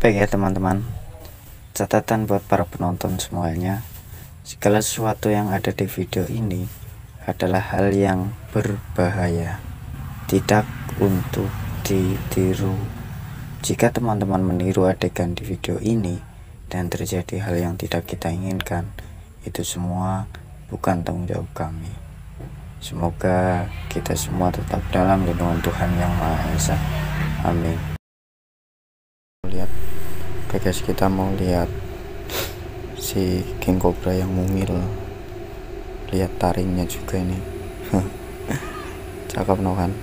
Baik ya teman-teman, catatan buat para penonton semuanya, segala sesuatu yang ada di video ini adalah hal yang berbahaya, tidak untuk ditiru. Jika teman-teman meniru adegan di video ini dan terjadi hal yang tidak kita inginkan, itu semua bukan tanggung jawab kami. Semoga kita semua tetap dalam lindungan Tuhan Yang Maha Esa. Amin. Lihat, oke guys, kita mau lihat si king cobra yang mungil. Lihat taringnya juga ini. Cakep no kan?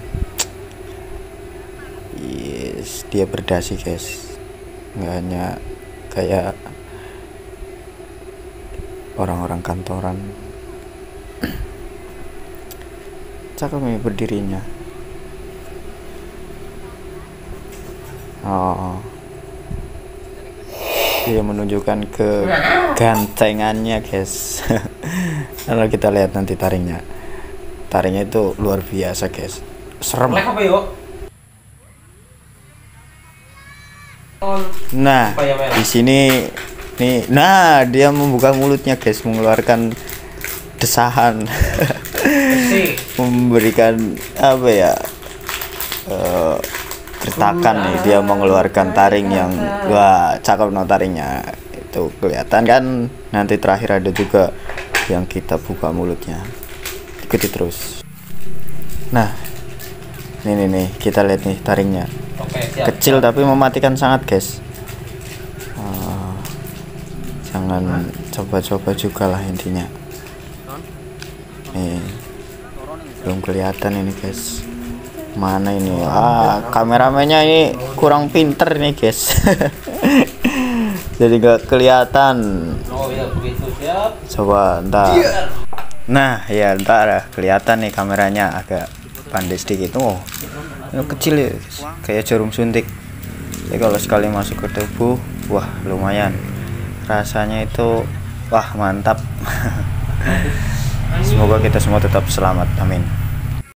Yes, dia berdasi guys, nggak hanya kayak orang-orang kantoran. Cakep nih berdirinya. Oh, dia menunjukkan kegantengannya guys. Kalau kita lihat nanti taringnya itu luar biasa guys, serem. Nah, di sini nih, nah dia membuka mulutnya guys, mengeluarkan desahan. Memberikan apa ya, gertakan nih, dia mengeluarkan taring yang wah cakep no taringnya itu kelihatan kan. Nanti terakhir ada juga yang kita buka mulutnya, ikuti terus. Nah nih kita lihat nih taringnya. Kecil tapi mematikan sangat guys. Jangan coba-coba juga lah intinya. Nih belum kelihatan ini guys, mana ini, kameramennya ini kurang pinter nih guys. Jadi gak kelihatan. Coba ntar. Nah ya ntar kelihatan nih, kameranya agak pandai sedikit. Oh ini kecil ya guys, kayak jarum suntik. Jadi kalau sekali masuk ke tubuh, wah lumayan rasanya itu, wah mantap. Semoga kita semua tetap selamat, amin.